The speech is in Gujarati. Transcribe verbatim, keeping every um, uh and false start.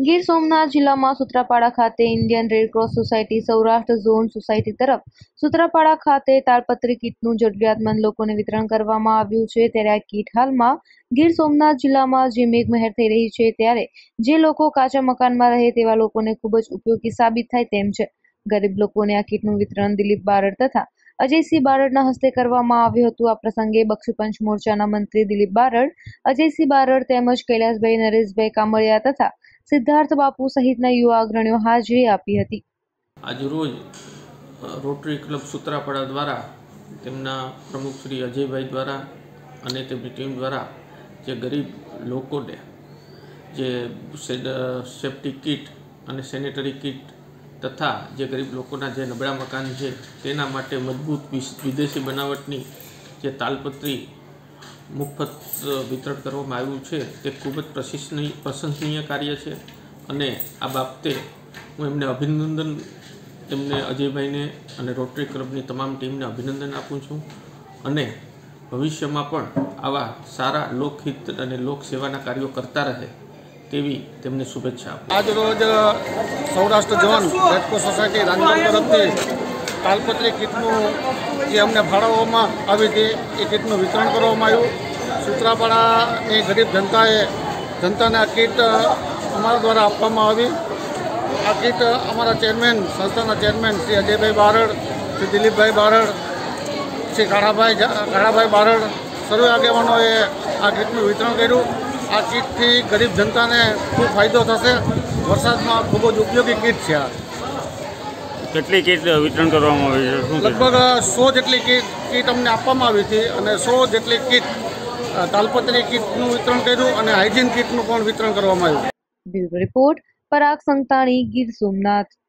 ગીર સોમનાથ જિલ્લામાં સૂત્રાપાડા ખાતે Indian Red Cross society Saurashtra zone society તરફ સૂત્રાપાડા ખાતે તાલપત્રી કીટનું જરૂરિયાતમંદ લોકોને વિતરણ કરવામાં આવ્યું છે। ત્યારે આ કીટ હાલમાં ગીર સોમનાથ જિલ્લામાં જે મેઘમહેર થઈ રહી છે ત્યારે જે લોકો કાચા મકાનમાં રહે તેવા લોકોને ખૂબ જ ઉપયોગી સાબિત થાય તેમ છે। ગરીબ લોકોને આ કીટનું વિતરણ દિલીપ બારડ તથા અજયસિંહ બારડના હસ્તે કરવામાં આવ્યું હતું। આ પ્રસંગે બક્ષીપંચ મોરચાના મંત્રી દિલીપ બારડ, અજયસિંહ બારડ તેમજ કૈલાસભાઈ, નરેશભાઈ કામળિયા તથા સિદ્ધાર્થ બાપુ સહિતના યુવા અગ્રણીઓ હાજરી આપી હતી। આજરોજ રોટરી ક્લબ સૂત્રાપાડા દ્વારા તેમના પ્રમુખ શ્રી અજયભાઈ દ્વારા અને તેમની ટીમ દ્વારા જે ગરીબ લોકોને જે સેફ્ટી કીટ અને સેનેટરી કીટ તથા જે ગરીબ લોકોના જે નબળા મકાન છે તેના માટે મજબૂત વિદેશી બનાવટની જે તાલપત્રી મુફત વિતરણ કરવામાં આવ્યું છે તે ખૂબ જ પ્રશંસનીય પ્રશંસનીય કાર્ય છે અને આ બાબતે હું એમને અભિનંદન એમને અજયભાઈને અને રોટરી ક્લબની તમામ ટીમને અભિનંદન આપું છું અને ભવિષ્યમાં પણ આવા સારા લોકહિત અને લોકસેવાના કાર્યો કરતા રહે તેવી તેમને શુભેચ્છા આપું। આજ રોજ સૌરાષ્ટ્ર ઝોન રેડક્રોસ સોસાયટી રાંધણ તરફથી તાલપત્રી કીટનું જે અમને ફાળવવામાં આવી હતી એ કીટનું વિતરણ કરવામાં આવ્યું। સૂત્રાપાડાની ગરીબ જનતાએ જનતાને આ કીટ અમારા દ્વારા આપવામાં આવી। આ કીટ અમારા ચેરમેન સંસ્થાના ચેરમેન શ્રી અજયભાઈ બારડ, શ્રી દિલીપભાઈ બારડ, શ્રી કાળાભાઈ કાળાભાઈ બારડ સર્વે આગેવાનોએ આ કીટનું વિતરણ કર્યું। આ કીટથી ગરીબ જનતાને ખૂબ ફાયદો થશે। વરસાદમાં ખૂબ જ ઉપયોગી કીટ છે। આ કેટલી કીટ વિતરણ કરવામાં આવી છે? લગભગ સો જેટલી કીટ કીટ અમને આપવામાં આવી હતી અને સો જેટલી કીટ તાલપત્રી કીટનું વિતરણ કર્યું અને હાઇજીન કીટનું પણ વિતરણ કરવામાં આવ્યું। Bureau report, Parag Santani, Gir Somnath.